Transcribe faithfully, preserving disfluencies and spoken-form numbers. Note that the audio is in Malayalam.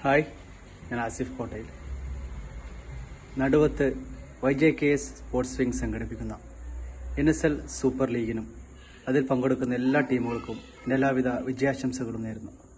ഹായ്, ഞാൻ Asif Kottayil. Naduvath Y J K S sports wing സംഘടിപ്പിക്കുന്ന എൻ എസ് എൽ സൂപ്പർ ലീഗിനും അതിൽ പങ്കെടുക്കുന്ന എല്ലാ ടീമുകൾക്കും എല്ലാവിധ വിജയാശംസകളും നേരുന്നു.